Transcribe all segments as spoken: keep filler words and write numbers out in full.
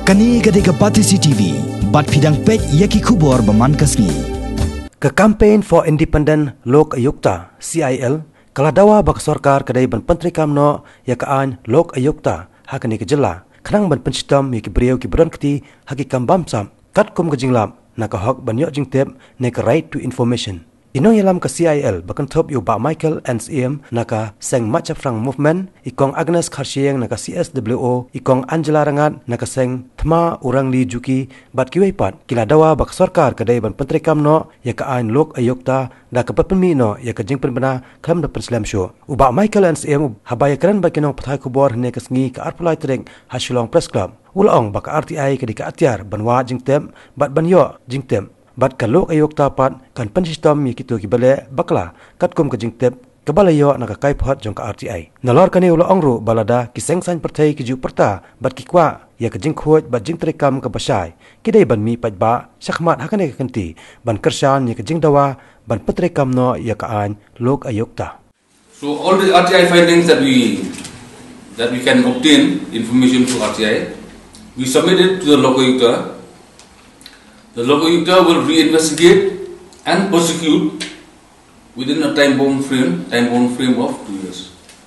Kani gade ka Pati C T V, bat pidang pej yaki kubor baman kasni. Ke Campaign for Independent Lok Ayukta C I L kaladawa bak sarkar kadai ban pentri kamno ya kaan Lok Ayukta hakani ke jela khnang ban penchitam yaki beriau ki bron kti haki kambam sam kat kum ke jinglap na ka hok ban yo jingtep ne ka right to information. Inong yalam ka C I L bakan top yu ba Michael N C M naka seng Macha Frang Movement ikong Agnes Kharsieng naka C S W O ikong Angela Rangat naka seng Thma Urang Li Juki bat kiwai pat kila dawa bak sarkar kadai ban pentri kamno ya ka ain Lok Ayukta da ka patpenmi no ya ka jingpen bana kham da penslam show uba Michael N C M habaya kran ba kinong pathai kubor ne ka sngi ka arpulai trek Hashilong Press Club ulong bak R T I ka dika atyar banwa jingtem bat banyo jingtem bat ka Lok Ayukta pat kan pensistom mi kitu ki bale bakla katkum ka jingtep kabalayo naka kai phat jong ka R T I nalor kane ulo ongru balada ki sengsan perthai ki ju perta bat ki kwa ya ka jing khoj bat jing trekam ka basai kidai ban mi pajba sakhmat hakane ka kanti ban kersan ya ka jing dawa ban petrekam no ya ka an Lok Ayukta. So all the R T I findings that we that we can obtain information through R T I, we submit it to the Lok Ayukta. The Lok Ayukta will re-investigate and prosecute within a time-bound frame, time-bound frame of two years.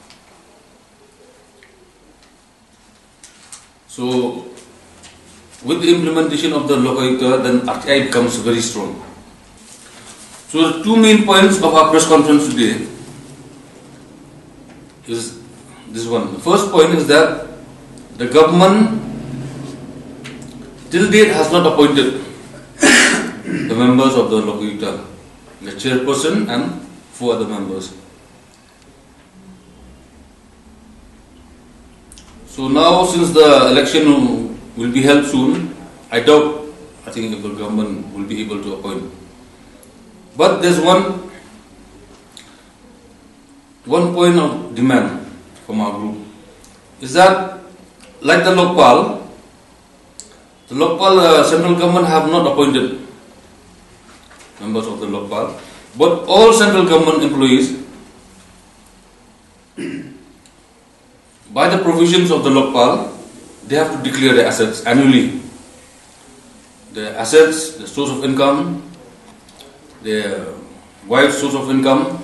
So, with the implementation of the Lok Ayukta, then R T I becomes very strong. So, the two main points of our press conference today is this one. The first point is that the government till date has not appointed the members of the Lok Ayukta, the chairperson and four other members. So now, since the election will be held soon, I doubt, I think the government will be able to appoint. But there's one, one point of demand from our group, is that like the Lokpal, the Lokpal uh, central government have not appointed members of the Lokpal, but all central government employees, by the provisions of the Lokpal, they have to declare their assets annually. Their assets, the source of income, their wife's source of income.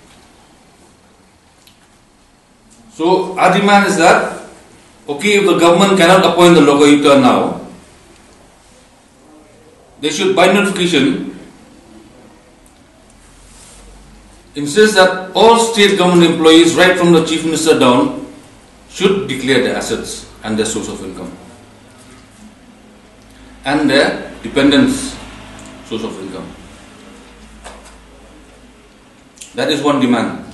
So our demand is that, okay, if the government cannot appoint the Lok Ayukta now, they should by notification insist that all state government employees, right from the Chief Minister down, should declare their assets and their source of income and their dependents' source of income. That is one demand.